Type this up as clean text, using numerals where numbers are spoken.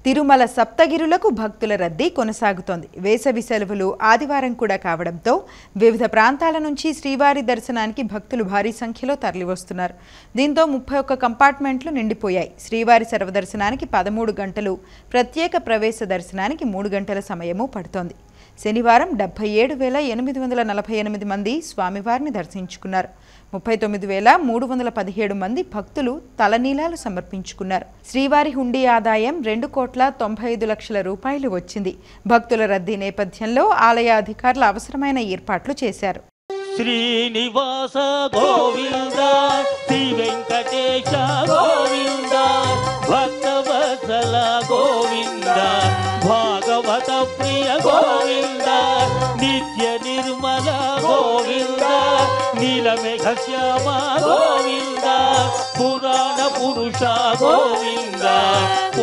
తిరుమల సప్తగిరులకు భక్తుల రద్దీ కొనసాగుతోంది. వేసవి సెలవులు ఆదివారం కూడా కావడంతో వివిధ ప్రాంతాల నుంచి శ్రీవారి దర్శనానికి భక్తులు భారీ సంఖ్యలో తరలివస్తున్నారు. దీంతో 31 కంపార్ట్మెంట్లు నిండిపోయాయి. శ్రీవారి సర్వదర్శనానికి 13 గంటలు, ప్రత్యేక ప్రవేశ దర్శనానికి 3 గంటల సమయము పడుతోంది. శనివారం 77,848 మంది స్వామివారిని దర్శించుకున్నారు. 39,317 మంది భక్తులు తలనీలాలు సమర్పించుకున్నారు. శ్రీవారి హుండీ ఆదాయం 2,95,00,000 రూపాయలు వచ్చింది. భక్తుల రద్దీ నేపథ్యంలో ఆలయ అధికారులు అవసరమైన ఏర్పాట్లు చేశారు. శ్రీనివాస గోవింద, శ్రీ వెంకటేశ గోవింద, భక్తవత్సల గోవింద, భాగవత ప్రియ గోవింద, నిత్య నిర్మల గోవింద, నీలమేఘ శ్యామ గోవింద, పురాణ పురుష గోవింద,